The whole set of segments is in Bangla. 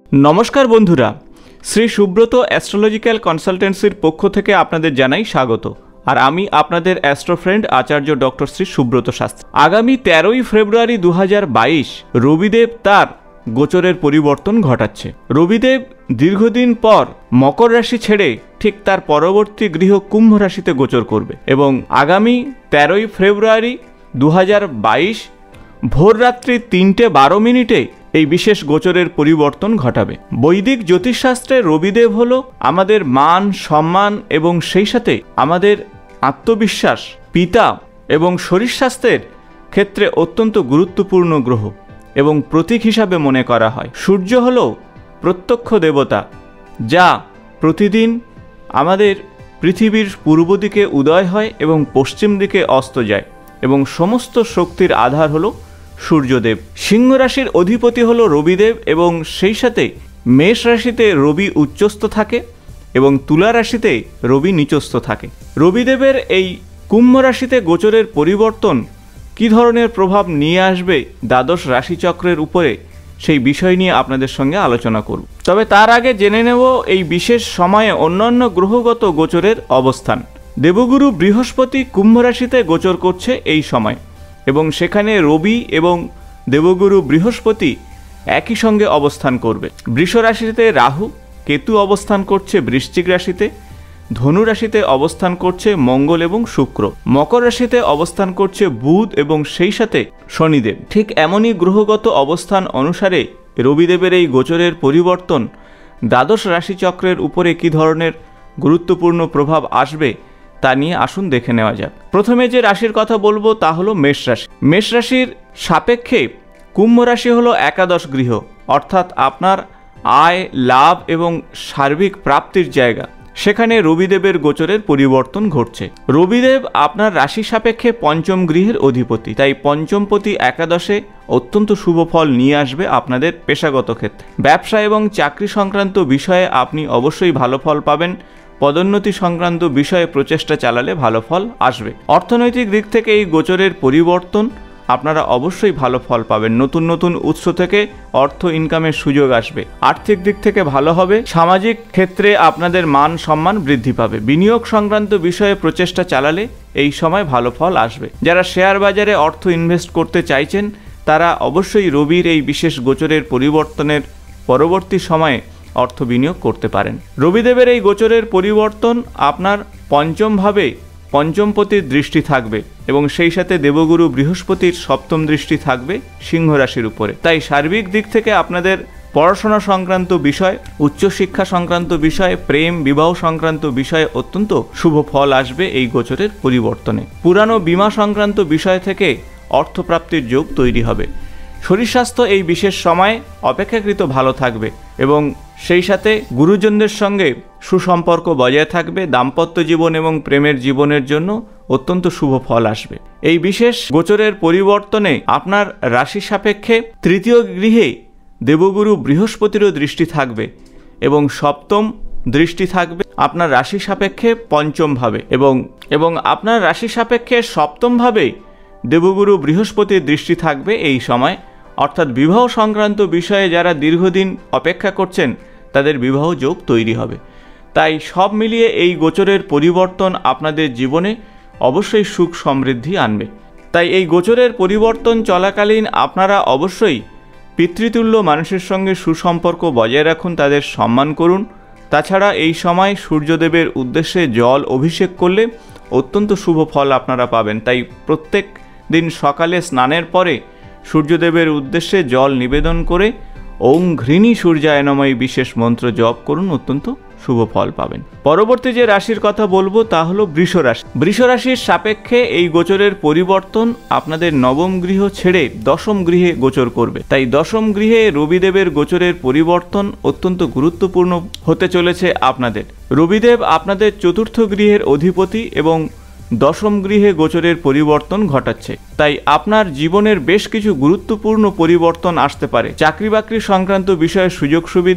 নমস্কার বন্ধুরা, শ্রী সুব্রত অ্যাস্ট্রোলজিক্যাল কনসালটেন্সির পক্ষ থেকে আপনাদের জানাই স্বাগত। আর আমি আপনাদের astro friend Acharya doctor Shri Subrata Shastri. আগামী 13ই ফেব্রুয়ারি 2022 রবিদেব তার গোচরের পরিবর্তন ঘটাচ্ছে। রবিদেব দীর্ঘদিন পর মকর রাশি ছেড়ে ঠিক তার পরবর্তী গৃহ কুম্ভ রাশিতে গোচর করবে এবং আগামী 13ই ফেব্রুয়ারি 2022 ভোররাত্রি 3:12 এই বিশেষ গোচরের পরিবর্তন ঘটাবে। বৈদিক জ্যোতিষশাস্ত্রে রবিদেব হল আমাদের মান সম্মান এবং সেই সাথে আমাদের আত্মবিশ্বাস, পিতা এবং শরীর স্বাস্থ্যের ক্ষেত্রে অত্যন্ত গুরুত্বপূর্ণ গ্রহ এবং প্রতীক হিসাবে মনে করা হয়। সূর্য হল প্রত্যক্ষ দেবতা, যা প্রতিদিন আমাদের পৃথিবীর পূর্ব দিকে উদয় হয় এবং পশ্চিম দিকে অস্ত যায় এবং সমস্ত শক্তির আধার হল সূর্যদেব। সিংহ রাশির অধিপতি হল রবিদেব এবং সেই সাথে মেষ রাশিতে রবি উচ্চস্থ থাকে এবং তুলা রাশিতে রবি নিচস্থ থাকে। রবিদেবের এই কুম্ভ রাশিতে গোচরের পরিবর্তন কী ধরনের প্রভাব নিয়ে আসবে দ্বাদশ রাশিচক্রের উপরে, সেই বিষয় নিয়ে আপনাদের সঙ্গে আলোচনা করব। তবে তার আগে জেনে নেব এই বিশেষ সময়ে অন্যান্য গ্রহগত গোচরের অবস্থান। দেবগুরু বৃহস্পতি কুম্ভ রাশিতে গোচর করছে এই সময় এবং সেখানে রবি এবং দেবগুরু বৃহস্পতি একই সঙ্গে অবস্থান করবে। বৃষ রাশিতে রাহু কেতু অবস্থান করছে বৃশ্চিক রাশিতে, ধনু রাশিতে অবস্থান করছে মঙ্গল এবং শুক্র, মকর রাশিতে অবস্থান করছে বুধ এবং সেই সাথে শনিদেব। ঠিক এমনই গ্রহগত অবস্থান অনুসারে রবিদেবের এই গোচরের পরিবর্তন দ্বাদশ রাশিচক্রের উপরে কী ধরনের গুরুত্বপূর্ণ প্রভাব আসবে তা নিয়ে আসুন দেখে নেওয়া যাক। প্রথমে যে রাশির কথা বলবো তা হলো মেষ রাশি। মেষ রাশির সাপেক্ষে কুম্ভ রাশি হলো একাদশ গৃহ, অর্থাৎ আপনার আয়, লাভ এবং সার্বিক প্রাপ্তির জায়গা। সেখানে রবিদেবের গোচরের পরিবর্তন ঘটছে। রবিদেব আপনার রাশি সাপেক্ষে পঞ্চম গৃহের অধিপতি, তাই পঞ্চমপতি একাদশে অত্যন্ত শুভ ফল নিয়ে আসবে আপনাদের পেশাগত ক্ষেত্রে। ব্যবসা এবং চাকরি সংক্রান্ত বিষয়ে আপনি অবশ্যই ভালো ফল পাবেন। পদোন্নতি সংক্রান্ত বিষয়ে প্রচেষ্টা চালালে ভালো ফল আসবে। অর্থনৈতিক দিক থেকে এই গোচরের পরিবর্তন আপনারা অবশ্যই ভালো ফল পাবেন। নতুন নতুন উৎস থেকে অর্থ ইনকামের সুযোগ আসবে। আর্থিক দিক থেকে ভালো হবে। সামাজিক ক্ষেত্রে আপনাদের মান সম্মান বৃদ্ধি পাবে। বিনিয়োগ সংক্রান্ত বিষয়ে প্রচেষ্টা চালালে এই সময় ভালো ফল আসবে। যারা শেয়ার বাজারে অর্থ ইনভেস্ট করতে চাইছেন তারা অবশ্যই রবির এই বিশেষ গোচরের পরিবর্তনের পরবর্তী সময়ে অর্থ বিনিয়োগ করতে পারেন। রবিদেবের এই গোচরের পরিবর্তন আপনার পঞ্চমভাবে পঞ্চমপতির দৃষ্টি থাকবে এবং সেই সাথে দেবগুরু বৃহস্পতির সপ্তম দৃষ্টি থাকবে সিংহ রাশির উপরে। তাই সার্বিক দিক থেকে আপনাদের পড়াশোনা সংক্রান্ত বিষয়, উচ্চশিক্ষা সংক্রান্ত বিষয়, প্রেম বিবাহ সংক্রান্ত বিষয়ে অত্যন্ত শুভ ফল আসবে এই গোচরের পরিবর্তনে। পুরানো বীমা সংক্রান্ত বিষয় থেকে অর্থপ্রাপ্তির যোগ তৈরি হবে। শরীর স্বাস্থ্য এই বিশেষ সময়ে অপেক্ষাকৃত ভালো থাকবে এবং সেই সাথে গুরুজনদের সঙ্গে সুসম্পর্ক বজায় থাকবে। দাম্পত্য জীবন এবং প্রেমের জীবনের জন্য অত্যন্ত শুভ ফল আসবে। এই বিশেষ গোচরের পরিবর্তনে আপনার রাশি সাপেক্ষে তৃতীয় গৃহে দেবগুরু বৃহস্পতিরও দৃষ্টি থাকবে এবং সপ্তম দৃষ্টি থাকবে আপনার রাশি সাপেক্ষে পঞ্চমভাবে এবং আপনার রাশি সাপেক্ষে সপ্তমভাবে দেবগুরু বৃহস্পতির দৃষ্টি থাকবে এই সময়। অর্থাৎ বিবাহ সংক্রান্ত বিষয়ে যারা দীর্ঘদিন অপেক্ষা করছেন তাদের বিবাহ যোগ তৈরি হবে। তাই সব মিলিয়ে এই গোচরের পরিবর্তন আপনাদের জীবনে অবশ্যই সুখ সমৃদ্ধি আনবে। তাই এই গোচরের পরিবর্তন চলাকালীন আপনারা অবশ্যই পিতৃতুল্য মানুষের সঙ্গে সুসম্পর্ক বজায় রাখুন, তাদের সম্মান করুন। তাছাড়া এই সময় সূর্যদেবের উদ্দেশ্যে জল অভিষেক করলে অত্যন্ত শুভ ফল আপনারা পাবেন। তাই প্রত্যেক দিন সকালে স্নানের পরে সূর্যদেবের উদ্দেশ্যে জল নিবেদন করে ওং ঘৃণী সূর্যায় নমঃ বিশেষ মন্ত্র জপ করুন, অত্যন্ত শুভ ফল পাবেন। পরবর্তী যে রাশির কথা বলবো তা হলো বৃষ রাশি। বৃষ রাশির সাপেক্ষে এই গোচরের পরিবর্তন আপনাদের নবম গৃহ ছেড়ে দশম গৃহে গোচর করবে। তাই দশম গৃহে রবিদেবের গোচরের পরিবর্তন অত্যন্ত গুরুত্বপূর্ণ হতে চলেছে আপনাদের। রবিদেব আপনাদের চতুর্থ গৃহের অধিপতি এবং দশম গৃহে গোচরের পরিবর্তন ঘটাচ্ছে। তাই আপনার জীবনের বেশ কিছু গুরুত্বপূর্ণ পরিবর্তন আসতে পারে। চাকরি বাকরি সংক্রান্ত বিষয়ে সুযোগ সুবিধা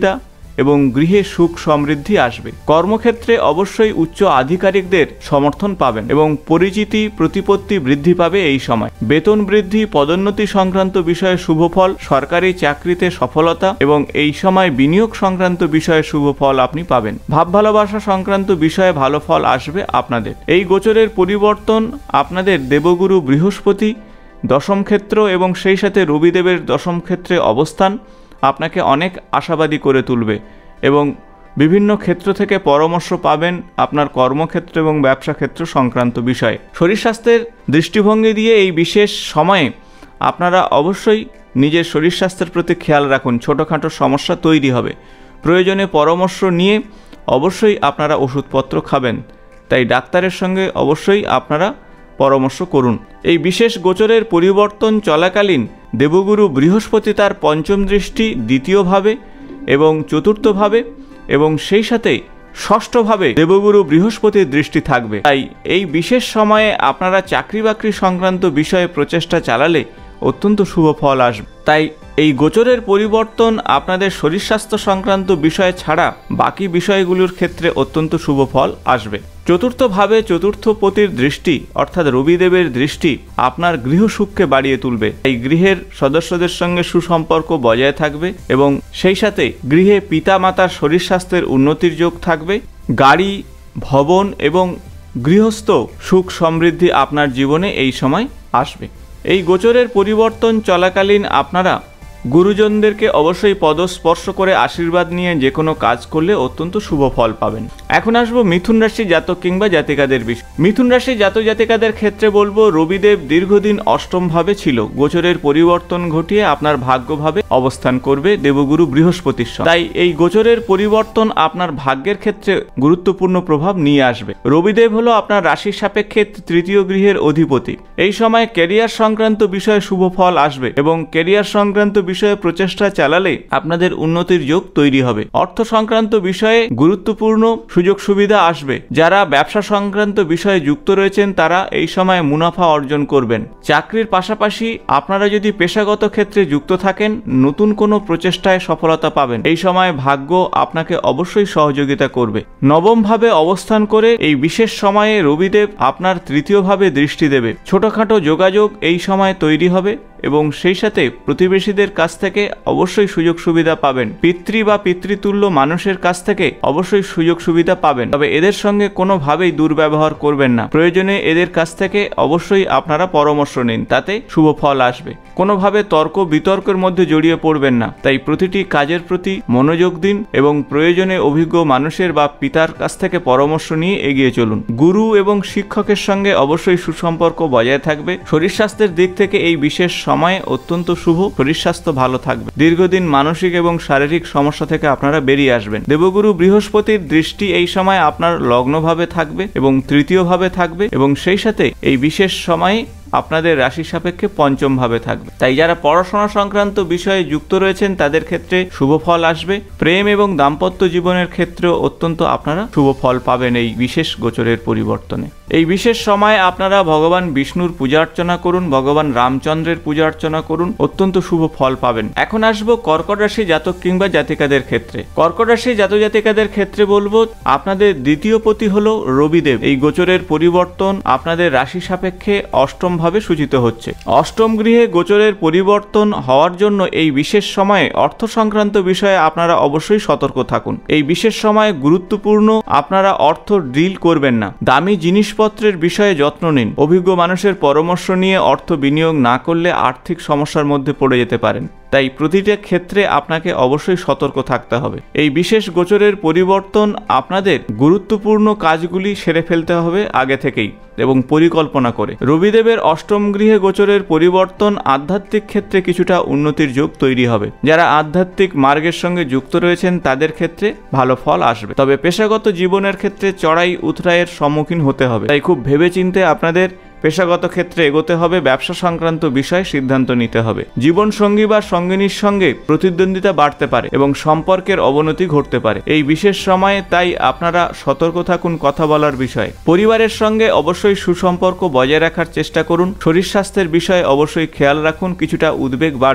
এবং গৃহে সুখ সমৃদ্ধি আসবে। কর্মক্ষেত্রে অবশ্যই উচ্চ আধিকারিকদের সমর্থন পাবেন এবং পরিচিতি প্রতিপত্তি বৃদ্ধি পাবে এই সময়। বেতন বৃদ্ধি, পদোন্নতি সংক্রান্ত বিষয়ে শুভ ফল, সরকারি চাকরিতে সফলতা এবং এই সময় বিনিয়োগ সংক্রান্ত বিষয়ে শুভ ফল আপনি পাবেন। ভাব ভালোবাসা সংক্রান্ত বিষয়ে ভালো ফল আসবে আপনাদের। এই গোচরের পরিবর্তন আপনাদের দেবগুরু বৃহস্পতি দশম ক্ষেত্র এবং সেই সাথে রবিদেবের দশম ক্ষেত্রে অবস্থান আপনাকে অনেক আশাবাদী করে তুলবে এবং বিভিন্ন ক্ষেত্র থেকে পরামর্শ পাবেন আপনার কর্মক্ষেত্র এবং ব্যবসা ক্ষেত্র সংক্রান্ত বিষয়ে। শরীর স্বাস্থ্যের দৃষ্টিভঙ্গি দিয়ে এই বিশেষ সময়ে আপনারা অবশ্যই নিজের শরীর স্বাস্থ্যের প্রতি খেয়াল রাখুন। ছোটোখাটো সমস্যা তৈরি হবে, প্রয়োজনে পরামর্শ নিয়ে অবশ্যই আপনারা ওষুধপত্র খাবেন, তাই ডাক্তারের সঙ্গে অবশ্যই আপনারা পরামর্শ করুন। এই বিশেষ গোচরের পরিবর্তন চলাকালীন দেবগুরু বৃহস্পতি তার পঞ্চম দৃষ্টি দ্বিতীয়ভাবে এবং চতুর্থভাবে এবং সেই সাথে ষষ্ঠভাবে দেবগুরু বৃহস্পতির দৃষ্টি থাকবে। তাই এই বিশেষ সময়ে আপনারা চাকরি বাকরি সংক্রান্ত বিষয়ে প্রচেষ্টা চালালে অত্যন্ত শুভ ফল আসবে। তাই এই গোচরের পরিবর্তন আপনাদের শরীর স্বাস্থ্য সংক্রান্ত বিষয় ছাড়া বাকি বিষয়গুলোর ক্ষেত্রে অত্যন্ত শুভ ফল আসবে। চতুর্থভাবে চতুর্থপতির দৃষ্টি অর্থাৎ রবিদেবের দৃষ্টি আপনার গৃহসুখকে বাড়িয়ে তুলবে। এই গৃহের সদস্যদের সঙ্গে সুসম্পর্ক বজায় থাকবে এবং সেই সাথে গৃহে পিতা মাতার শরীর স্বাস্থ্যের উন্নতির যোগ থাকবে। গাড়ি, ভবন এবং গৃহস্থ সুখ সমৃদ্ধি আপনার জীবনে এই সময় আসবে। এই গোচরের পরিবর্তন চলাকালীন আপনারা গুরুজনদেরকে অবশ্যই পদস্পর্শ করে আশীর্বাদ নিয়ে যে কোনো কাজ করলে অত্যন্ত শুভ ফল পাবেন। এখন আসবো মিথুন রাশি জাতক কিংবা জাতিকাদের বিষয়। মিথুন রাশি জাতক জাতিকাদের ক্ষেত্রে বলবো রবিদেব দীর্ঘদিন অষ্টম ভাবে ছিল, গোচরের পরিবর্তন ঘটিয়ে আপনার ভাগ্যভাবে অবস্থান করবে দেবগুরু বৃহস্পতির সঙ্গে। তাই এই গোচরের পরিবর্তন আপনার ভাগ্যের ক্ষেত্রে গুরুত্বপূর্ণ প্রভাব নিয়ে আসবে। রবিদেব হলো আপনার রাশির সাপেক্ষে তৃতীয় গৃহের অধিপতি। এই সময় ক্যারিয়ার সংক্রান্ত বিষয়ে শুভ ফল আসবে এবং ক্যারিয়ার সংক্রান্ত বিষয়ে প্রচেষ্টা চালালে আপনাদের উন্নতির যোগ তৈরি হবে। অর্থ সংক্রান্ত বিষয়ে গুরুত্বপূর্ণ সুযোগ সুবিধা আসবে। যারা ব্যবসা সংক্রান্ত বিষয়ে যুক্ত রয়েছেন তারা এই সময় মুনাফা অর্জন করবেন। চাকরির পাশাপাশি আপনারা যদি পেশাগত ক্ষেত্রে যুক্ত থাকেন নতুন কোনো প্রচেষ্টায় সফলতা পাবেন। এই সময় ভাগ্য আপনাকে অবশ্যই সহযোগিতা করবে। নবম ভাবে অবস্থান করে এই বিশেষ সময়ে রবিদেব আপনার তৃতীয় ভাবে দৃষ্টি দেবে। ছোটখাটো যোগাযোগ এই সময় তৈরি হবে এবং সেই সাথে প্রতিবেশীদের কাছ থেকে অবশ্যই সুযোগ সুবিধা পাবেন। পিতৃ বা পিতৃতুল্য মানুষের কাছ থেকে অবশ্যই সুযোগ সুবিধা পাবেন, তবে এদের সঙ্গে কোনোভাবেই দুর্ব্যবহার করবেন না। প্রয়োজনে এদের কাছ থেকে অবশ্যই আপনারা পরামর্শ নিন, তাতে শুভ ফল আসবে। কোনোভাবে তর্ক বিতর্কের মধ্যে জড়িয়ে পড়বেন না। তাই প্রতিটি কাজের প্রতি মনোযোগ দিন এবং প্রয়োজনে অভিজ্ঞ মানুষের বা পিতার কাছ থেকে পরামর্শ নিয়ে এগিয়ে চলুন। গুরু এবং শিক্ষকের সঙ্গে অবশ্যই সুসম্পর্ক বজায় থাকবে। শরীর স্বাস্থ্যের দিক থেকে এই বিশেষ সময়ে অত্যন্ত শুভ। শরীর স্বাস্থ্য ভালো থাকবে। দীর্ঘদিন মানসিক এবং শারীরিক সমস্যা থেকে আপনারা বেরিয়ে আসবেন। দেবগুরু বৃহস্পতির দৃষ্টি এই সময় আপনার লগ্নভাবে থাকবে এবং তৃতীয় ভাবে থাকবে এবং সেই সাথে এই বিশেষ সময়ে আপনাদের রাশি সাপেক্ষে পঞ্চম ভাবে থাকবে। তাই যারা পড়াশোনা সংক্রান্ত বিষয়ে যুক্ত রয়েছেন তাদের ক্ষেত্রে শুভ ফল আসবে। প্রেম এবং দাম্পত্য জীবনের ক্ষেত্রেও অত্যন্ত আপনারা শুভ ফল পাবেন এই বিশেষ গোচরের পরিবর্তনে। এই বিশেষ সময়ে আপনারা ভগবান বিষ্ণুর পূজা অর্চনা করুন, ভগবান রামচন্দ্রের পূজা অর্চনা করুন, অত্যন্ত শুভ ফল পাবেন। এখন আসবো কর্কট রাশি জাতক কিংবা জাতিকাদের ক্ষেত্রে। কর্কট রাশি জাতক জাতিকাদের ক্ষেত্রে বলবো আপনাদের দ্বিতীয় পতি হলো রবিদেব। এই গোচরের পরিবর্তন আপনাদের রাশি সাপেক্ষে অষ্টম ভাবে সূচিত হচ্ছে। অষ্টম গৃহে গোচরের পরিবর্তন হওয়ার জন্য এই বিশেষ সময়ে অর্থ সংক্রান্ত বিষয়ে আপনারা অবশ্যই সতর্ক থাকুন। এই বিশেষ সময়ে গুরুত্বপূর্ণ আপনারা অর্থ ডিল করবেন না। দামি জিনিসপত্রের বিষয়ে যত্ন নিন। অভিজ্ঞ মানুষের পরামর্শ নিয়ে অর্থ বিনিয়োগ না করলে আর্থিক সমস্যার মধ্যে পড়ে যেতে পারেন। তাই প্রতিটা ক্ষেত্রে আপনাকে অবশ্যই সতর্ক থাকতে হবে। এই বিশেষ গোচরের পরিবর্তন আপনাদের গুরুত্বপূর্ণ কাজগুলি সেরে ফেলতে হবে আগে থেকেই এবং পরিকল্পনা করে। রবিদেবের অষ্টম গৃহে গোচরের পরিবর্তন আধ্যাত্মিক ক্ষেত্রে কিছুটা উন্নতির যোগ তৈরি হবে। যারা আধ্যাত্মিক মার্গের সঙ্গে যুক্ত রয়েছেন তাদের ক্ষেত্রে ভালো ফল আসবে, তবে পেশাগত জীবনের ক্ষেত্রে চড়াই উতরাইয়ের সম্মুখীন হতে হবে। তাই খুব ভেবেচিন্তে আপনাদের পেশাগত ক্ষেত্রে এগোতে হবে। ব্যবসা সংক্রান্ত বিষয়ে সিদ্ধান্ত নিতে হবে। জীবন সঙ্গী বা সঙ্গিনীর সঙ্গে প্রতিদ্বন্দ্বিতা বাড়তে পারে এবং সম্পর্কের অবনতি ঘটতে পারে এই বিশেষ সময়ে। তাই আপনারা সতর্ক থাকুন কথা বলার বিষয়ে। পরিবারের সঙ্গে অবশ্যই সুসম্পর্ক বজায় রাখার চেষ্টা করুন। শরীর স্বাস্থ্যের বিষয়ে অবশ্যই খেয়াল রাখুন, কিছুটা উদ্বেগ বাড়বে।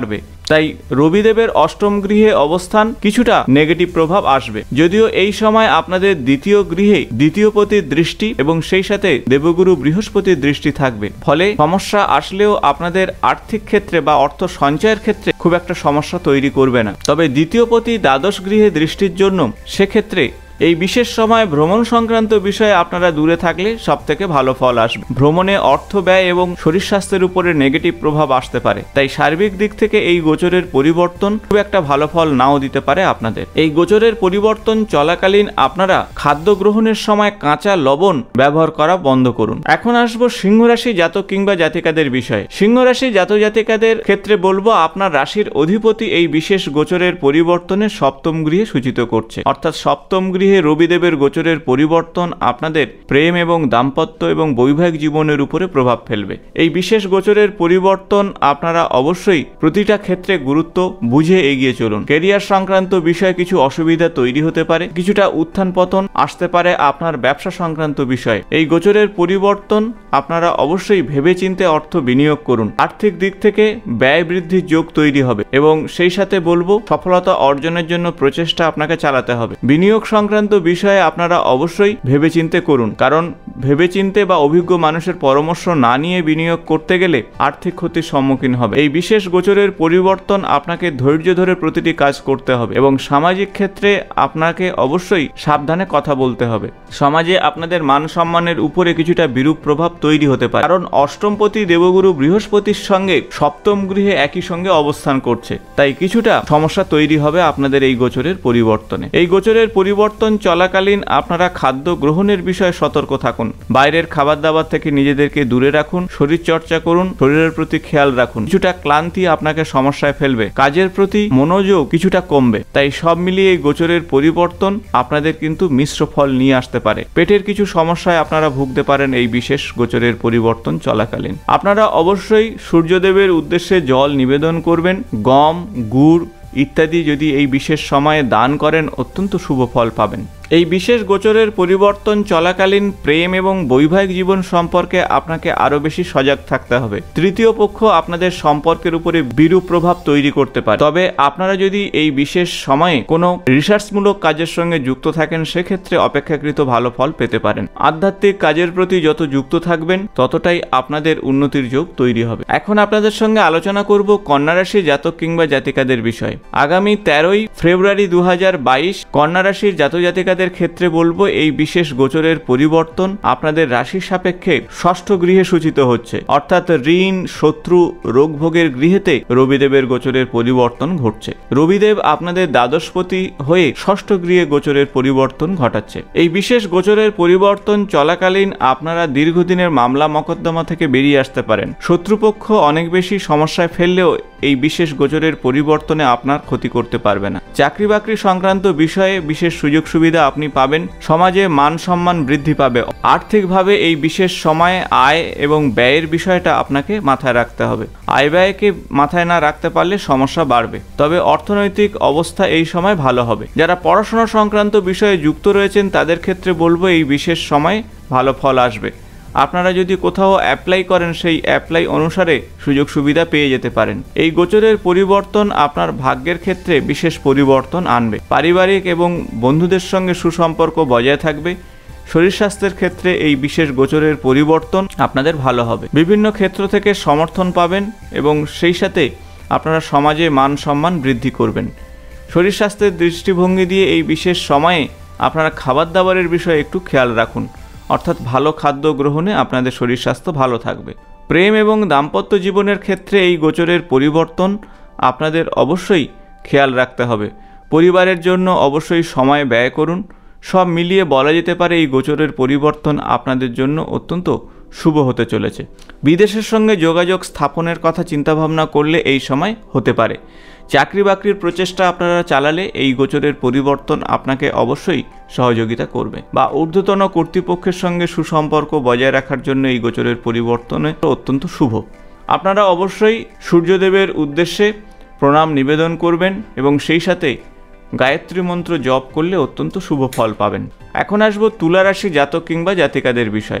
তাই রবিদেবের অষ্টম গৃহে অবস্থান কিছুটা নেগেটিভ প্রভাব আসবে। যদিও এই সময় আপনাদের দ্বিতীয় গৃহে দ্বিতীয় পতির দৃষ্টি এবং সেই সাথে দেবগুরু বৃহস্পতির দৃষ্টি থাকবে, ফলে সমস্যা আসলেও আপনাদের আর্থিক ক্ষেত্রে বা অর্থ সঞ্চয়ের ক্ষেত্রে খুব একটা সমস্যা তৈরি করবে না। তবে দ্বিতীয় পতি দ্বাদশ গৃহে দৃষ্টির জন্য সেক্ষেত্রে এই বিশেষ সময় ভ্রমণ সংক্রান্ত বিষয়ে আপনারা দূরে থাকলে সব থেকে ভালো ফল আসবে। ভ্রমণে অর্থ ব্যয় এবং শরীর স্বাস্থ্যের উপরে নেগেটিভ প্রভাব আসতে পারে, তাই সার্বিক দিক থেকে এই গোচরের পরিবর্তন খুব একটা ভালো ফল নাও দিতে পারে আপনাদের। এই গোচরের পরিবর্তন চলাকালীন আপনারা খাদ্য গ্রহণের সময় কাঁচা লবণ ব্যবহার করা বন্ধ করুন। এখন আসবো সিংহ রাশি জাতক কিংবা জাতিকাদের বিষয়ে। সিংহ রাশি জাতক জাতিকাদের ক্ষেত্রে বলবো আপনার রাশির অধিপতি এই বিশেষ গোচরের পরিবর্তনে সপ্তম গৃহে সূচিত করছে, অর্থাৎ সপ্তম গৃহে রবিদেবের গোচরের পরিবর্তন আপনাদের প্রেম এবং দাম্পত্য এবং বৈবাহিক জীবনের উপরে প্রভাব ফেলবে। এই বিশেষ গোচরের পরিবর্তন আপনারা অবশ্যই প্রতিটা ক্ষেত্রে গুরুত্ব বুঝে এগিয়ে চলুন। ক্যারিয়ার সংক্রান্ত বিষয়ে কিছু অসুবিধা তৈরি হতে পারে, কিছুটা উত্থান পতন আসতে পারে আপনার ব্যবসা সংক্রান্ত বিষয়ে। এই গোচরের পরিবর্তন আপনারা অবশ্যই ভেবেচিন্তে অর্থ বিনিয়োগ করুন। আর্থিক দিক থেকে ব্যয় বৃদ্ধির যোগ তৈরি হবে এবং সেই সাথে বলবো সফলতা অর্জনের জন্য প্রচেষ্টা আপনাকে চালাতে হবে। বিনিয়োগ সংক্রান্ত বিষয়ে আপনারা অবশ্যই ভেবেচিন্তে করুন, কারণ ভেবেচিন্তে বা অভিজ্ঞ মানুষের পরামর্শ না নিয়ে বিনিয়োগ করতে গেলে আর্থিক ক্ষতির সম্মুখীন হবে। এই বিশেষ গোচরের পরিবর্তন আপনাকে ধৈর্য ধরে প্রতিটি কাজ করতে হবে এবং সামাজিক ক্ষেত্রে আপনাকে অবশ্যই সাবধানে কথা বলতে হবে। সমাজে আপনাদের মান সম্মানের উপরে কিছুটা বিরূপ প্রভাব তৈরি হতে পারে, কারণ অষ্টমপতি দেবগুরু বৃহস্পতির সঙ্গে সপ্তম গৃহে একই সঙ্গে অবস্থান করছে, তাই কিছুটা সমস্যা তৈরি হবে আপনাদের এই গোচরের পরিবর্তনে। এই গোচরের পরিবর্তন চলাকালীন আপনারা খাদ্য গ্রহণের বিষয়ে সতর্ক থাকুন। বাইরের খাবার দাবার থেকে নিজেদেরকে দূরে রাখুন, শরীর চর্চা করুন, শরীরের প্রতি খেয়াল রাখুন। কিছুটা ক্লান্তি আপনাকে সমস্যায় ফেলবে, কাজের প্রতি মনোযোগ কিছুটা কমবে, তাই সব মিলিয়ে এই গোচরের পরিবর্তন আপনাদের কিন্তু মিশ্র ফল নিয়ে আসতে পারে। পেটের কিছু সমস্যায় আপনারা ভুগতে পারেন এই বিশেষ গোচরের পরিবর্তন চলাকালীন। আপনারা অবশ্যই সূর্যদেবের উদ্দেশ্যে জল নিবেদন করবেন। গম, গুড় ইত্যাদি যদি এই বিশেষ সময়ে দান করেন অত্যন্ত শুভ ফল পাবেন। এই বিশেষ গোচরের পরিবর্তন চলাকালীন প্রেম এবং বৈবাহিক জীবন সম্পর্কে আপনাকে আরো বেশি সজাগ থাকতে হবে। তৃতীয় পক্ষ আপনাদের সম্পর্কের উপরে বিরূপ প্রভাব তৈরি করতে পারে, তবে আপনারা যদি এই বিশেষ সময়ে কোনো রিসার্চমূলক কাজের সঙ্গে যুক্ত থাকেন সেক্ষেত্রে অপেক্ষাকৃত ভালো ফল পেতে পারেন। আধ্যাত্মিক কাজের প্রতি যত যুক্ত থাকবেন ততটাই আপনাদের উন্নতির যোগ তৈরি হবে। এখন আপনাদের সঙ্গে আলোচনা করব কন্যা রাশি জাতক কিংবা জাতিকাদের বিষয়ে। আগামী 13ই ফেব্রুয়ারি 2022 কন্যা রাশির জাতক জাতিকা ক্ষেত্রে বলবো এই বিশেষ গোচরের পরিবর্তন আপনাদের রাশির সাপেক্ষে ষষ্ঠ গৃহে সূচিত হচ্ছে, অর্থাৎ ঋণ, শত্রু, রোগভোগের গৃহেতে রবিদেবের গোচরের পরিবর্তন ঘটছে। রবিদেব আপনাদের দ্বাদশপতি হয়ে ষষ্ঠ গৃহে গোচরের পরিবর্তন ঘটাচ্ছে। এই বিশেষ গোচরের পরিবর্তন চলাকালীন আপনারা দীর্ঘদিনের মামলা মকদ্দমা থেকে বেরিয়ে আসতে পারেন। শত্রুপক্ষ অনেক বেশি সমস্যায় ফেললেও এই বিশেষ গোচরের পরিবর্তনে আপনার ক্ষতি করতে পারবে না। চাকরি বাকরি সংক্রান্ত বিষয়ে বিশেষ সুযোগ সুবিধা আপনি পাবেন। সমাজে মান সম্মান বৃদ্ধি পাবে। আর্থিকভাবে এই বিশেষ সময়ে আয় এবং ব্যয়ের বিষয়টা আপনাকে মাথায় রাখতে হবে। আয় ব্যয়কে মাথায় না রাখতে পারলে সমস্যা বাড়বে, তবে অর্থনৈতিক অবস্থা এই সময় ভালো হবে। যারা পড়াশোনা সংক্রান্ত বিষয়ে যুক্ত রয়েছেন তাদের ক্ষেত্রে বলবো এই বিশেষ সময়ে ভালো ফল আসবে। আপনারা যদি কোথাও অ্যাপ্লাই করেন সেই অ্যাপ্লাই অনুসারে সুযোগ সুবিধা পেয়ে যেতে পারেন। এই গোচরের পরিবর্তন আপনার ভাগ্যের ক্ষেত্রে বিশেষ পরিবর্তন আনবে। পারিবারিক এবং বন্ধুদের সঙ্গে সুসম্পর্ক বজায় থাকবে। শরীর স্বাস্থ্যের ক্ষেত্রে এই বিশেষ গোচরের পরিবর্তন আপনাদের ভালো হবে। বিভিন্ন ক্ষেত্র থেকে সমর্থন পাবেন এবং সেই সাথে আপনারা সমাজে মান সম্মান বৃদ্ধি করবেন। শরীর স্বাস্থ্যের দৃষ্টিভঙ্গি দিয়ে এই বিশেষ সময়ে আপনারা খাবার দাবারের বিষয়ে একটু খেয়াল রাখুন, অর্থাৎ ভালো খাদ্য গ্রহণে আপনাদের শরীর স্বাস্থ্য ভালো থাকবে। প্রেম এবং দাম্পত্য জীবনের ক্ষেত্রে এই গোচরের পরিবর্তন আপনাদের অবশ্যই খেয়াল রাখতে হবে। পরিবারের জন্য অবশ্যই সময় ব্যয় করুন। সব মিলিয়ে বলা যেতে পারে এই গোচরের পরিবর্তন আপনাদের জন্য অত্যন্ত শুভ হতে চলেছে। বিদেশের সঙ্গে যোগাযোগ স্থাপনের কথা চিন্তাভাবনা করলে এই সময় হতে পারে। চাকরি বাকরির প্রচেষ্টা আপনারা চালালে এই গোচরের পরিবর্তন আপনাকে অবশ্যই সহযোগিতা করবে, বা ঊর্ধ্বতন কর্তৃপক্ষের সঙ্গে সুসম্পর্ক বজায় রাখার জন্য এই গোচরের পরিবর্তনে অত্যন্ত শুভ। আপনারা অবশ্যই সূর্যদেবের উদ্দেশ্যে প্রণাম নিবেদন করবেন এবং সেই সাথে গায়ত্রী মন্ত্র জপ করলে অত্যন্ত শুভ ফল পাবেন। এখন আসবো তুলা রাশি জাতক কিংবা জাতিকাদের বিষয়ে।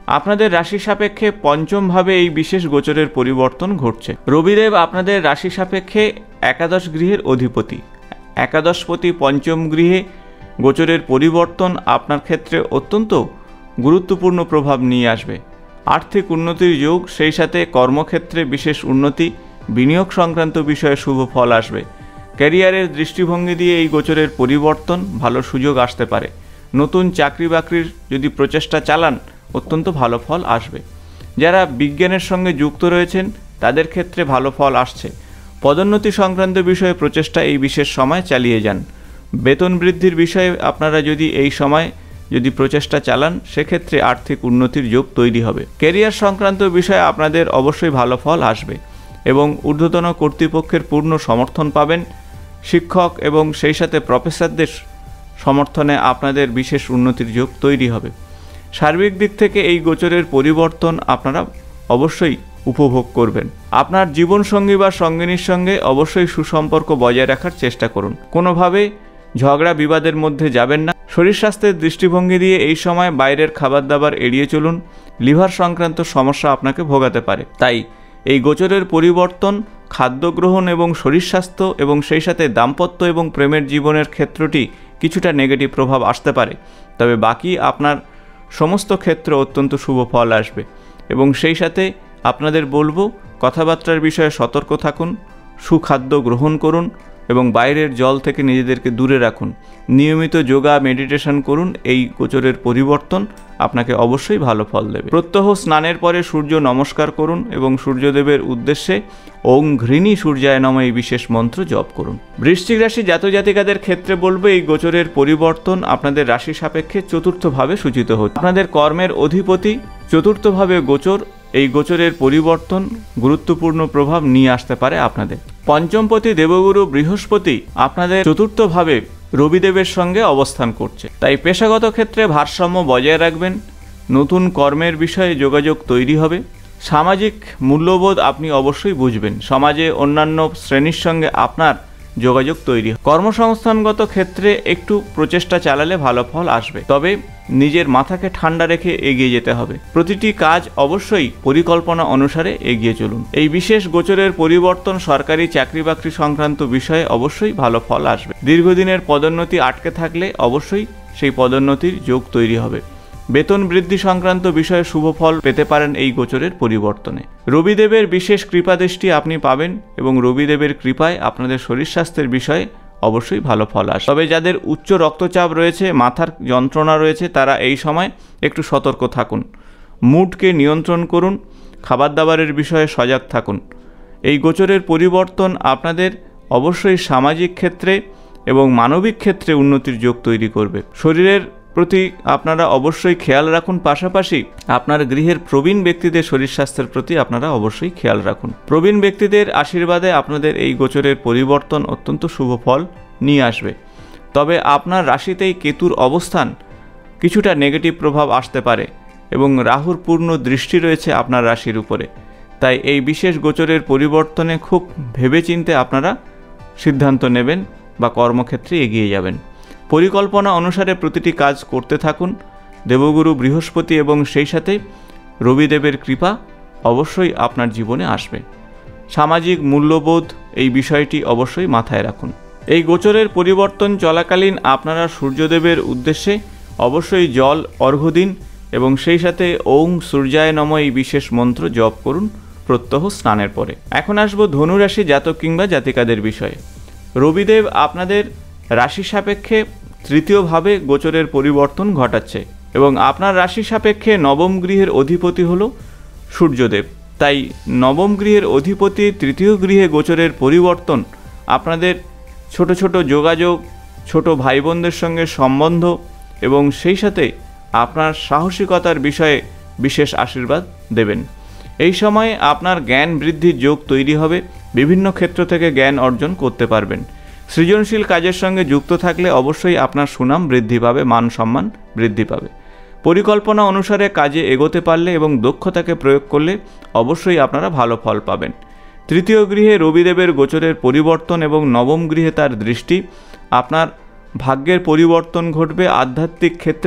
আপনাদের রাশি সাপেক্ষে পঞ্চমভাবে এই বিশেষ গোচরের পরিবর্তন ঘটছে। রবিদেব আপনাদের রাশি সাপেক্ষে একাদশ গৃহের অধিপতি। একাদশপতি পঞ্চম গৃহে গোচরের পরিবর্তন আপনার ক্ষেত্রে অত্যন্ত গুরুত্বপূর্ণ প্রভাব নিয়ে আসবে। আর্থিক উন্নতির যোগ, সেই সাথে কর্মক্ষেত্রে বিশেষ উন্নতি, বিনিয়োগ সংক্রান্ত বিষয়ে শুভ ফল আসবে। ক্যারিয়ারের দৃষ্টিভঙ্গি দিয়ে এই গোচরের পরিবর্তন, ভালো সুযোগ আসতে পারে। নতুন চাকরি বাকরির যদি প্রচেষ্টা চালান অত্যন্ত ভালো ফল আসবে। যারা বিজ্ঞানের সঙ্গে যুক্ত রয়েছেন তাদের ক্ষেত্রে ভালো ফল আসছে। পদোন্নতি সংক্রান্ত বিষয়ে প্রচেষ্টা এই বিশেষ সময় চালিয়ে যান। বেতন বৃদ্ধির বিষয়ে আপনারা যদি এই সময় প্রচেষ্টা চালান সেক্ষেত্রে আর্থিক উন্নতির যোগ তৈরি হবে। ক্যারিয়ার সংক্রান্ত বিষয়ে আপনাদের অবশ্যই ভালো ফল আসবে এবং ঊর্ধ্বতন কর্তৃপক্ষের পূর্ণ সমর্থন পাবেন। শিক্ষক এবং সেই সাথে প্রফেসরদের সমর্থনে আপনাদের বিশেষ উন্নতির যোগ তৈরি হবে। সার্বিক দিক থেকে এই গোচরের পরিবর্তন আপনারা অবশ্যই উপভোগ করবেন। আপনার জীবনসঙ্গী বা সঙ্গিনীর সঙ্গে অবশ্যই সুসম্পর্ক বজায় রাখার চেষ্টা করুন। কোনোভাবে ঝগড়া বিবাদের মধ্যে যাবেন না। শরীর স্বাস্থ্যের দৃষ্টিভঙ্গি দিয়ে এই সময় বাইরের খাবার দাবার এড়িয়ে চলুন। লিভার সংক্রান্ত সমস্যা আপনাকে ভোগাতে পারে। তাই এই গোচরের পরিবর্তন খাদ্য গ্রহণ এবং শরীর স্বাস্থ্য এবং সেই সাথে দাম্পত্য এবং প্রেমের জীবনের ক্ষেত্রটি কিছুটা নেগেটিভ প্রভাব আসতে পারে, তবে বাকি আপনার সমস্ত ক্ষেত্র অত্যন্ত শুভ ফল আসবে। এবং সেই সাথে আপনাদের বলবো কথাবার্তার বিষয়ে সতর্ক থাকুন, সুখাদ্য গ্রহণ করুন এবং বাইরের জল থেকে নিজেদেরকে দূরে রাখুন। নিয়মিত যোগা মেডিটেশন করুন। এই গোচরের পরিবর্তন আপনাকে অবশ্যই ভালো ফল দেবে। প্রত্যহ স্নানের পরে সূর্য নমস্কার করুন এবং সূর্যদেবের উদ্দেশ্যে ওং ঘৃণী সূর্যায় নমঃ এই বিশেষ মন্ত্র জপ করুন। বৃশ্চিক রাশি জাতজাতিকাদের ক্ষেত্রে বলবো এই গোচরের পরিবর্তন আপনাদের রাশি সাপেক্ষে চতুর্থভাবে সূচিত হচ্ছে। আপনাদের কর্মের অধিপতি চতুর্থভাবে গোচর, এই গোচরের পরিবর্তন গুরুত্বপূর্ণ প্রভাব নিয়ে আসতে পারে আপনাদের। পঞ্চমপতি দেবগুরু বৃহস্পতি আপনাদের চতুর্থভাবে রবিদেবের সঙ্গে অবস্থান করছে, তাই পেশাগত ক্ষেত্রে ভারসাম্য বজায় রাখবেন। নতুন কর্মের বিষয়ে যোগাযোগ তৈরি হবে। সামাজিক মূল্যবোধ আপনি অবশ্যই বুঝবেন। সমাজে অন্যান্য শ্রেণীর সঙ্গে আপনার যোগাযোগ তৈরি। কর্মসংস্থানগত ক্ষেত্রে একটু প্রচেষ্টা চালালে ভালো ফল আসবে, তবে নিজের মাথাকে ঠান্ডা রেখে এগিয়ে যেতে হবে। প্রতিটি কাজ অবশ্যই পরিকল্পনা অনুসারে এগিয়ে চলুন। এই বিশেষ গোচরের পরিবর্তন সরকারি চাকরি বাকরি সংক্রান্ত বিষয়ে অবশ্যই ভালো ফল আসবে। দীর্ঘদিনের পদোন্নতি আটকে থাকলে অবশ্যই সেই পদোন্নতির যোগ তৈরি হবে। বেতন বৃদ্ধি সংক্রান্ত বিষয়ে শুভ ফল পেতে পারেন এই গোচরের পরিবর্তনে। রবিদেবের বিশেষ কৃপাদৃষ্টি আপনি পাবেন এবং রবিদেবের কৃপায় আপনাদের শরীর স্বাস্থ্যের বিষয়ে অবশ্যই ভালো ফল আসে। তবে যাদের উচ্চ রক্তচাপ রয়েছে, মাথার যন্ত্রণা রয়েছে, তারা এই সময় একটু সতর্ক থাকুন। মুডকে নিয়ন্ত্রণ করুন। খাবার দাবারের বিষয়ে সজাগ থাকুন। এই গোচরের পরিবর্তন আপনাদের অবশ্যই সামাজিক ক্ষেত্রে এবং মানবিক ক্ষেত্রে উন্নতির যোগ তৈরি করবে। শরীরের প্রতি আপনারা অবশ্যই খেয়াল রাখুন, পাশাপাশি আপনার গৃহের প্রবীণ ব্যক্তিদের শরীর স্বাস্থ্যের প্রতি আপনারা অবশ্যই খেয়াল রাখুন। প্রবীণ ব্যক্তিদের আশীর্বাদে আপনাদের এই গোচরের পরিবর্তন অত্যন্ত শুভ ফল নিয়ে আসবে। তবে আপনার রাশিতেই কেতুর অবস্থান কিছুটা নেগেটিভ প্রভাব আসতে পারে এবং রাহুর পূর্ণ দৃষ্টি রয়েছে আপনার রাশির উপরে। তাই এই বিশেষ গোচরের পরিবর্তনে খুব ভেবেচিন্তে আপনারা সিদ্ধান্ত নেবেন বা কর্মক্ষেত্রে এগিয়ে যাবেন। পরিকল্পনা অনুসারে প্রতিটি কাজ করতে থাকুন। দেবগুরু বৃহস্পতি এবং সেই সাথে রবিদেবের কৃপা অবশ্যই আপনার জীবনে আসবে। সামাজিক মূল্যবোধ এই বিষয়টি অবশ্যই মাথায় রাখুন। এই গোচরের পরিবর্তন চলাকালীন আপনারা সূর্যদেবের উদ্দেশ্যে অবশ্যই জল অর্ঘ্য দিন এবং সেই সাথে ওং সূর্যায় নমঃ এই বিশেষ মন্ত্র জপ করুন প্রত্যহ স্নানের পরে। এখন আসবো ধনুরাশি জাতক কিংবা জাতিকাদের বিষয়ে। রবিদেব আপনাদের রাশি সাপেক্ষে তৃতীয়ভাবে গোচরের পরিবর্তন ঘটাচ্ছে এবং আপনার রাশি সাপেক্ষে নবম গৃহের অধিপতি হল সূর্যদেব। তাই নবম গৃহের অধিপতি তৃতীয় গৃহে গোচরের পরিবর্তন আপনাদের ছোট ছোট যোগাযোগ, ছোট ভাই বোনদের সঙ্গে সম্বন্ধ এবং সেই সাথে আপনার সাহসিকতার বিষয়ে বিশেষ আশীর্বাদ দেবেন। এই সময়ে আপনার জ্ঞান বৃদ্ধির যোগ তৈরি হবে। বিভিন্ন ক্ষেত্র থেকে জ্ঞান অর্জন করতে পারবেন। সৃজনশীল কাজের সঙ্গে যুক্ত থাকলে অবশ্যই আপনার সুনাম বৃদ্ধি পাবে, মান সম্মান বৃদ্ধি পাবে। পরিকল্পনা অনুসারে কাজে এগোতে পারলে এবং দক্ষতাকে প্রয়োগ করলে অবশ্যই আপনারা ভালো ফল পাবেন। তৃতীয় গৃহে রবিদেবের গোচরের পরিবর্তন এবং নবম গৃহে তার দৃষ্টি আপনার ভাগ্যের পরিবর্তন ঘটবে। আধ্যাত্মিক ক্ষেত্রে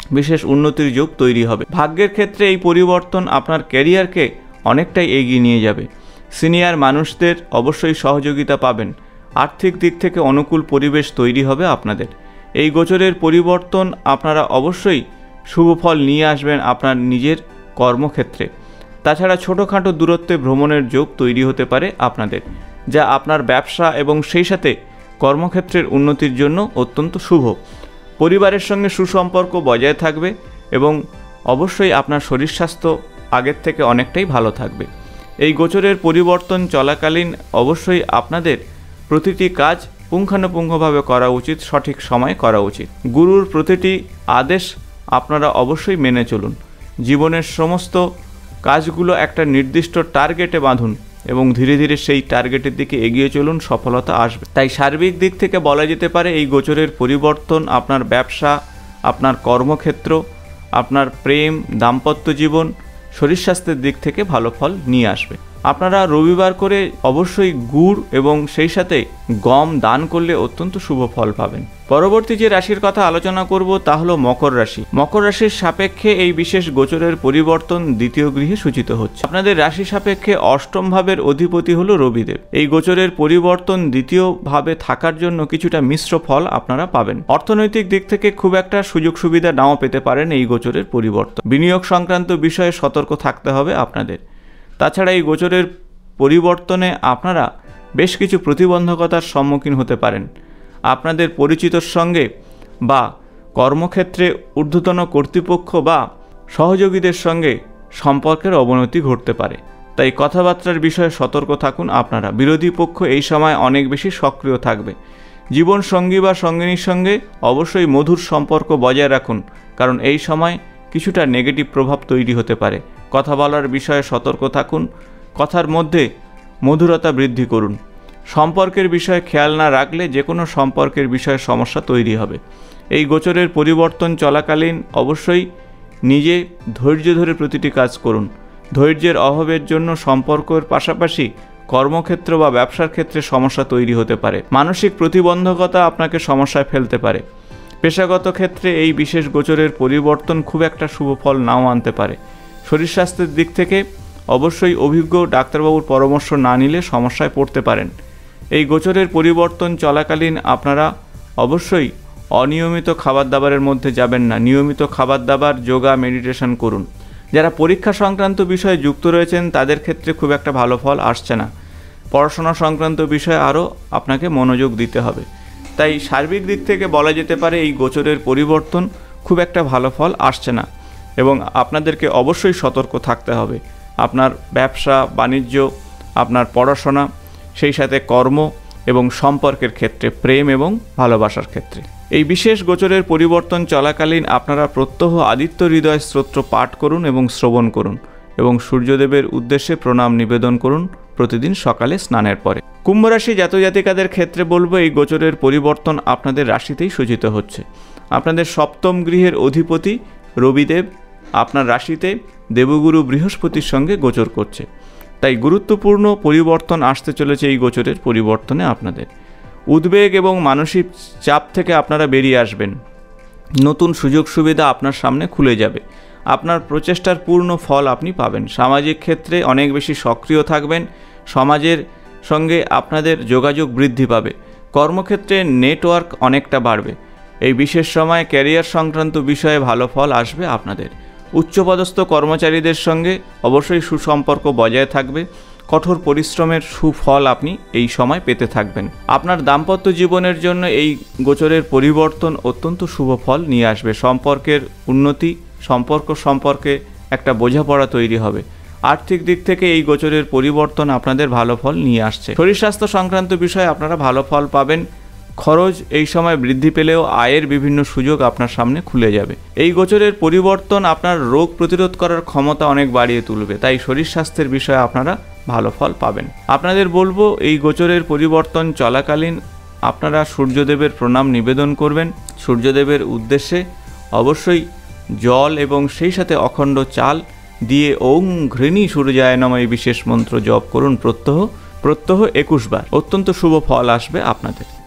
বিশেষ উন্নতির যোগ তৈরি হবে। ভাগ্যের ক্ষেত্রে এই পরিবর্তন আপনার ক্যারিয়ারকে অনেকটাই এগিয়ে নিয়ে যাবে। সিনিয়র মানুষদের অবশ্যই সহযোগিতা পাবেন। আর্থিক দিক থেকে অনুকূল পরিবেশ তৈরি হবে আপনাদের। এই গোচরের পরিবর্তন আপনারা অবশ্যই শুভ ফল নিয়ে আসবেন আপনার নিজের কর্মক্ষেত্রে। তাছাড়া ছোটোখাটো দূরত্বে ভ্রমণের যোগ তৈরি হতে পারে আপনাদের, যা আপনার ব্যবসা এবং সেই সাথে কর্মক্ষেত্রের উন্নতির জন্য অত্যন্ত শুভ। পরিবারের সঙ্গে সুসম্পর্ক বজায় থাকবে এবং অবশ্যই আপনার শরীর স্বাস্থ্য আগের থেকে অনেকটাই ভালো থাকবে। এই গোচরের পরিবর্তন চলাকালীন অবশ্যই আপনাদের প্রতিটি কাজ পুঙ্খানুপুঙ্খভাবে করা উচিত, সঠিক সময়ে করা উচিত। গুরুর প্রতিটি আদেশ আপনারা অবশ্যই মেনে চলুন। জীবনের সমস্ত কাজগুলো একটা নির্দিষ্ট টার্গেটে বাঁধুন এবং ধীরে ধীরে সেই টার্গেটের দিকে এগিয়ে চলুন, সফলতা আসবে। তাই সার্বিক দিক থেকে বলা যেতে পারে এই গোচরের পরিবর্তন আপনার ব্যবসা, আপনার কর্মক্ষেত্র, আপনার প্রেম, দাম্পত্য জীবন, শরীর স্বাস্থ্যের দিক থেকে ভালো ফল নিয়ে আসবে। আপনারা রবিবার করে অবশ্যই গুড় এবং সেই সাথে গম দান করলে অত্যন্ত শুভ ফল পাবেন। পরবর্তী যে রাশির কথা আলোচনা করব তা হলো মকর রাশি। মকর রাশির সাপেক্ষে এই বিশেষ গোচরের পরিবর্তন দ্বিতীয় গৃহে সূচিত হচ্ছে। আপনাদের রাশি সাপেক্ষে অষ্টম ভাবের অধিপতি হলো রবিদেব। এই গোচরের পরিবর্তন দ্বিতীয় ভাবে থাকার জন্য কিছুটা মিশ্র ফল আপনারা পাবেন। অর্থনৈতিক দিক থেকে খুব একটা সুযোগ সুবিধা নাও পেতে পারেন এই গোচরের পরিবর্তন। বিনিয়োগ সংক্রান্ত বিষয়ে সতর্ক থাকতে হবে আপনাদের। তাছাড়া এই গোচরের পরিবর্তনে আপনারা বেশ কিছু প্রতিবন্ধকতার সম্মুখীন হতে পারেন। আপনাদের পরিচিতর সঙ্গে বা কর্মক্ষেত্রে ঊর্ধ্বতন কর্তৃপক্ষ বা সহযোগীদের সঙ্গে সম্পর্কের অবনতি ঘটতে পারে। তাই কথাবার্তার বিষয়ে সতর্ক থাকুন আপনারা। বিরোধী পক্ষ এই সময় অনেক বেশি সক্রিয় থাকবে। জীবন সঙ্গী বা সঙ্গিনীর সঙ্গে অবশ্যই মধুর সম্পর্ক বজায় রাখুন, কারণ এই সময় কিছুটা নেগেটিভ প্রভাব তৈরি হতে পারে। কথা বলার বিষয়ে সতর্ক থাকুন, কথার মধ্যে মধুরতা বৃদ্ধি করুন। সম্পর্কের বিষয়ে খেয়াল না রাখলে যে কোনো সম্পর্কের বিষয়ে সমস্যা তৈরি হবে। এই গোচরের পরিবর্তন চলাকালীন অবশ্যই নিজে ধৈর্য ধরে প্রতিটি কাজ করুন। ধৈর্যের অভাবের জন্য সম্পর্কের পাশাপাশি কর্মক্ষেত্র বা ব্যবসার ক্ষেত্রে সমস্যা তৈরি হতে পারে। মানসিক প্রতিবন্ধকতা আপনাকে সমস্যায় ফেলতে পারে। পেশাগত ক্ষেত্রে এই বিশেষ গোচরের পরিবর্তন খুব একটা শুভ ফল নাও আনতে পারে। শরীর স্বাস্থ্যের দিক থেকে অবশ্যই অভিজ্ঞ ডাক্তারবাবুর পরামর্শ না নিলে সমস্যায় পড়তে পারেন। এই গোচরের পরিবর্তন চলাকালীন আপনারা অবশ্যই অনিয়মিত খাবার দাবারের মধ্যে যাবেন না। নিয়মিত খাবার দাবার, যোগা, মেডিটেশন করুন। যারা পরীক্ষা সংক্রান্ত বিষয়ে যুক্ত রয়েছেন তাদের ক্ষেত্রে খুব একটা ভালো ফল আসছে না। পড়াশোনা সংক্রান্ত বিষয়ে আরও আপনাকে মনোযোগ দিতে হবে। তাই সার্বিক দিক থেকে বলা যেতে পারে এই গোচরের পরিবর্তন খুব একটা ভালো ফল আসছে না এবং আপনাদেরকে অবশ্যই সতর্ক থাকতে হবে। আপনার ব্যবসা বাণিজ্য, আপনার পড়াশোনা, সেই সাথে কর্ম এবং সম্পর্কের ক্ষেত্রে, প্রেম এবং ভালোবাসার ক্ষেত্রে। এই বিশেষ গোচরের পরিবর্তন চলাকালীন আপনারা প্রত্যহ আদিত্য হৃদয় স্তোত্র পাঠ করুন এবং শ্রবণ করুন এবং সূর্যদেবের উদ্দেশ্যে প্রণাম নিবেদন করুন প্রতিদিন সকালে স্নানের পরে। কুম্ভ রাশি জাতজাতিকাদের ক্ষেত্রে বলবো এই গোচরের পরিবর্তন আপনাদের রাশিতেই সূচিত হচ্ছে। আপনাদের সপ্তম গৃহের অধিপতি রবিদেব আপনার রাশিতে দেবগুরু বৃহস্পতির সঙ্গে গোচর করছে। তাই গুরুত্বপূর্ণ পরিবর্তন আসতে চলেছে এই গোচরের পরিবর্তনে। আপনাদের উদ্বেগ এবং মানসিক চাপ থেকে আপনারা বেরিয়ে আসবেন। নতুন সুযোগ সুবিধা আপনার সামনে খুলে যাবে। আপনার প্রচেষ্টার পূর্ণ ফল আপনি পাবেন। সামাজিক ক্ষেত্রে অনেক বেশি সক্রিয় থাকবেন। সমাজের সঙ্গে আপনাদের যোগাযোগ বৃদ্ধি পাবে। কর্মক্ষেত্রে নেটওয়ার্ক অনেকটা বাড়বে। এই বিশেষ সময় ক্যারিয়ার সংক্রান্ত বিষয়ে ভালো ফল আসবে আপনাদের। উচ্চপদস্থ কর্মচারীদের সঙ্গে অবশ্যই সুসম্পর্ক বজায় থাকবে। কঠোর পরিশ্রমের সুফল আপনি এই সময় পেতে থাকবেন। আপনার দাম্পত্য জীবনের জন্য এই গোচরের পরিবর্তন অত্যন্ত শুভ ফল নিয়ে আসবে। সম্পর্কের উন্নতি, সম্পর্কে একটা বোঝাপড়া তৈরি হবে। আর্থিক দিক থেকে এই গোচরের পরিবর্তন আপনাদের ভালো ফল নিয়ে আসছে। শরীর স্বাস্থ্য সংক্রান্ত বিষয়ে আপনারা ভালো ফল পাবেন। খরচ এই সময় বৃদ্ধি পেলেও আয়ের বিভিন্ন সুযোগ আপনার সামনে খুলে যাবে। এই গোচরের পরিবর্তন আপনার রোগ প্রতিরোধ করার ক্ষমতা অনেক বাড়িয়ে তুলবে। তাই শরীর স্বাস্থ্যের বিষয়ে আপনারা ভালো ফল পাবেন। আপনাদের বলবো এই গোচরের পরিবর্তন চলাকালীন আপনারা সূর্যদেবের প্রণাম নিবেদন করবেন। সূর্যদেবের উদ্দেশ্যে অবশ্যই জল এবং সেই সাথে অখণ্ড চাল দিয়ে ওং ঘৃণী সূর্যায় নমঃ এই বিশেষ মন্ত্র জপ করুন প্রত্যহ 21 বার। অত্যন্ত শুভ ফল আসবে আপনাদের।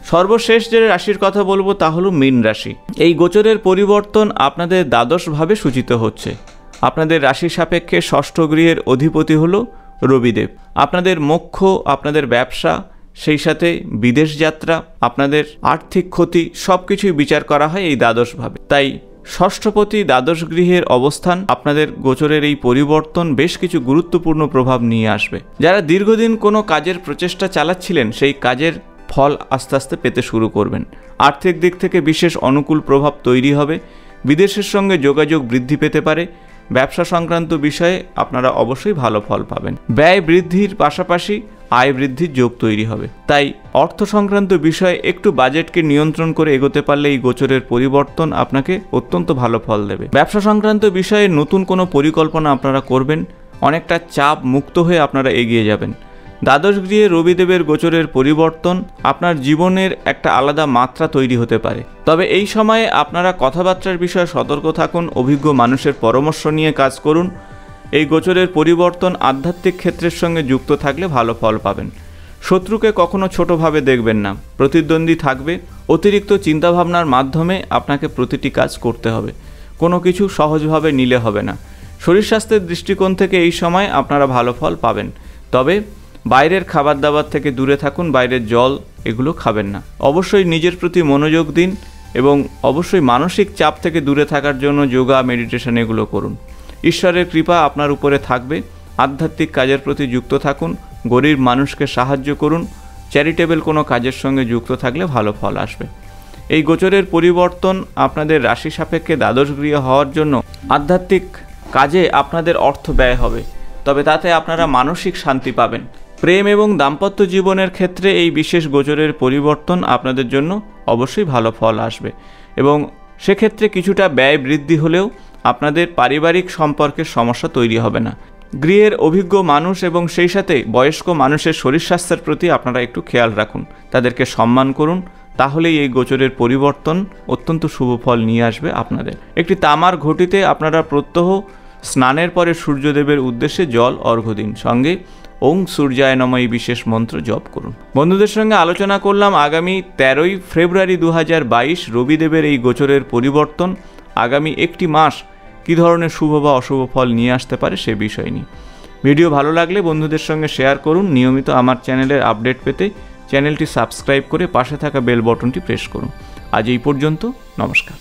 সর্বশেষ যে রাশির কথা বলবো তা হলো মীন রাশি। এই গোচরের পরিবর্তন আপনাদের দ্বাদশভাবে সূচিত হচ্ছে। আপনাদের রাশি সাপেক্ষে ষষ্ঠ গৃহের অধিপতি হলো রবিদেব। আপনাদের মোক্ষ, আপনাদের ব্যবসা, সেই সাথে বিদেশ যাত্রা, আপনাদের আর্থিক ক্ষতি সব কিছুই বিচার করা হয় এই দ্বাদশভাবে। তাই ষষ্ঠপতি দ্বাদশ গৃহের অবস্থান আপনাদের গোচরের এই পরিবর্তন বেশ কিছু গুরুত্বপূর্ণ প্রভাব নিয়ে আসবে। যারা দীর্ঘদিন কোনো কাজের প্রচেষ্টা চালাচ্ছিলেন সেই কাজের ফল আস্তে আস্তে পেতে শুরু করবেন। আর্থিক দিক থেকে বিশেষ অনুকূল প্রভাব তৈরি হবে। বিদেশের সঙ্গে যোগাযোগ বৃদ্ধি পেতে পারে। ব্যবসা সংক্রান্ত বিষয়ে আপনারা অবশ্যই ভালো ফল পাবেন। ব্যয় বৃদ্ধির পাশাপাশি আয় বৃদ্ধির যোগ তৈরি হবে। তাই অর্থ সংক্রান্ত বিষয়ে একটু বাজেটকে নিয়ন্ত্রণ করে এগোতে পারলে এই গোচরের পরিবর্তন আপনাকে অত্যন্ত ভালো ফল দেবে। ব্যবসা সংক্রান্ত বিষয়ে নতুন কোনো পরিকল্পনা আপনারা করবেন। অনেকটা চাপ মুক্ত হয়ে আপনারা এগিয়ে যাবেন। দ্বাদশ গৃহে রবিদেবের গোচরের পরিবর্তন আপনার জীবনের একটা আলাদা মাত্রা তৈরি হতে পারে। তবে এই সময়ে আপনারা কথাবার্তার বিষয়ে সতর্ক থাকুন। অভিজ্ঞ মানুষের পরামর্শ নিয়ে কাজ করুন। এই গোচরের পরিবর্তন আধ্যাত্মিক ক্ষেত্রের সঙ্গে যুক্ত থাকলে ভালো ফল পাবেন। শত্রুকে কখনো ছোটোভাবে দেখবেন না। প্রতিদ্বন্দ্বী থাকবে। অতিরিক্ত চিন্তাভাবনার মাধ্যমে আপনাকে প্রতিটি কাজ করতে হবে। কোনো কিছু সহজভাবে নিলে হবে না। শরীর স্বাস্থ্যের দৃষ্টিকোণ থেকে এই সময় আপনারা ভালো ফল পাবেন। তবে বাইরের খাবার দাবার থেকে দূরে থাকুন। বাইরের জল এগুলো খাবেন না। অবশ্যই নিজের প্রতি মনোযোগ দিন এবং অবশ্যই মানসিক চাপ থেকে দূরে থাকার জন্য যোগা, মেডিটেশন এগুলো করুন। ঈশ্বরের কৃপা আপনার উপরে থাকবে। আধ্যাত্মিক কাজের প্রতি যুক্ত থাকুন। গরিব মানুষকে সাহায্য করুন। চ্যারিটেবল কোনো কাজের সঙ্গে যুক্ত থাকলে ভালো ফল আসবে। এই গোচরের পরিবর্তন আপনাদের রাশি সাপেক্ষে দ্বাদশ গৃহ হওয়ার জন্য আধ্যাত্মিক কাজে আপনাদের অর্থ ব্যয় হবে। তবে তাতে আপনারা মানসিক শান্তি পাবেন। প্রেম এবং দাম্পত্য জীবনের ক্ষেত্রে এই বিশেষ গোচরের পরিবর্তন আপনাদের জন্য অবশ্যই ভালো ফল আসবে এবং সেক্ষেত্রে কিছুটা ব্যয় বৃদ্ধি হলেও আপনাদের পারিবারিক সম্পর্কের সমস্যা তৈরি হবে না। গৃহের অভিজ্ঞ মানুষ এবং সেই সাথে বয়স্ক মানুষের শরীর স্বাস্থ্যের প্রতি আপনারা একটু খেয়াল রাখুন। তাদেরকে সম্মান করুন। তাহলেই এই গোচরের পরিবর্তন অত্যন্ত শুভ ফল নিয়ে আসবে আপনাদের। একটি তামার ঘটিতে আপনারা প্রত্যহ স্নানের পরে সূর্যদেবের উদ্দেশ্যে জল অর্ঘ্য দিন। সঙ্গে ওং সূর্যায় নমঃ এই বিশেষ মন্ত্র জপ করুন। বন্ধুদের সঙ্গে আলোচনা করলাম আগামী 13ই ফেব্রুয়ারি 2022 রবিদেবের এই গোচরের পরিবর্তন আগামী একটি মাস কী ধরনের শুভ বা অশুভ ফল নিয়ে আসতে পারে সে বিষয় নিয়ে। ভিডিও ভালো লাগলে বন্ধুদের সঙ্গে শেয়ার করুন। নিয়মিত আমার চ্যানেলের আপডেট পেতে চ্যানেলটি সাবস্ক্রাইব করে পাশে থাকা বেল বটনটি প্রেস করুন। আজ এই পর্যন্ত। নমস্কার।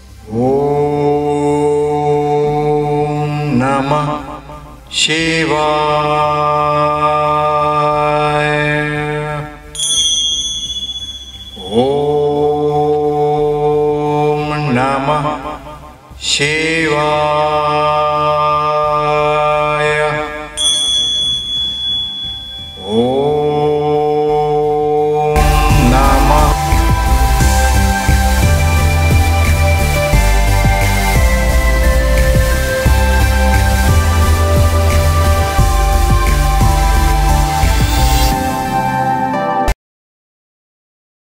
ওম নমঃ শিবায়। ওম নমঃ শিবায়।